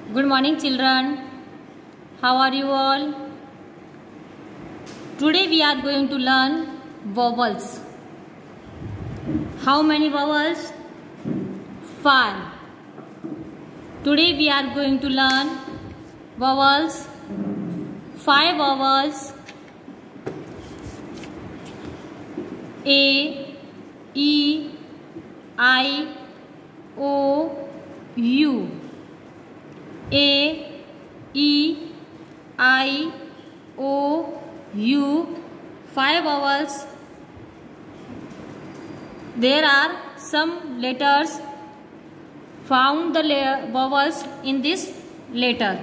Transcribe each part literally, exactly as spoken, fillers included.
Good morning, children. How are you all? Today we are going to learn vowels. How many vowels? Five. Today we are going to learn vowels. Five vowels. A, E, I, O, U. A, E, I, O, U. Five vowels. There are some letters. Found the vowels in this letter.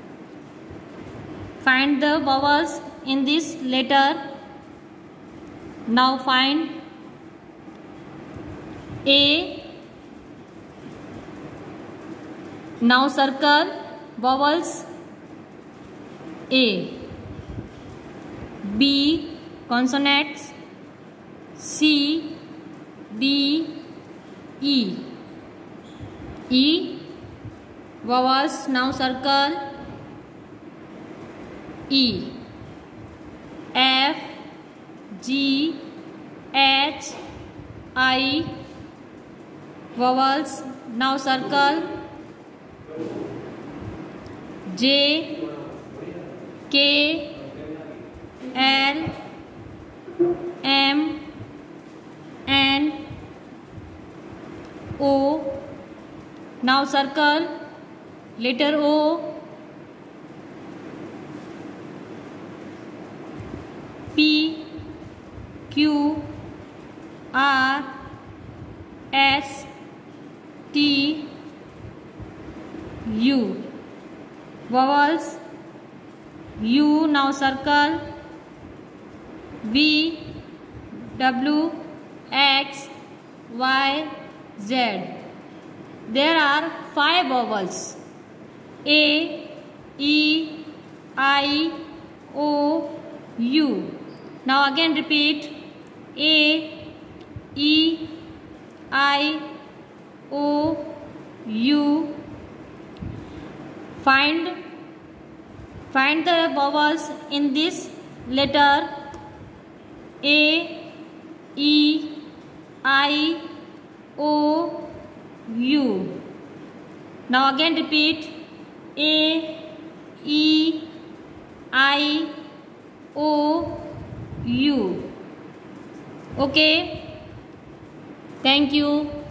Find the vowels in this letter. Now find A. Now circle vowels A. B. Consonants C, D, E. E. Vowels now circle E. F, G, H, I. Vowels now circle J, K, L, M, N, O. Now circle letter O, P, Q, R, S, T, U. Vowels U now circle V, W, X, Y, Z. There are five vowels A, E, I, O, U. Now again repeat A, E, I, O, U. Find find the vowels in this letter A, E, I, O, U. Now again repeat A, E, I, O, U. Okay. Thank you.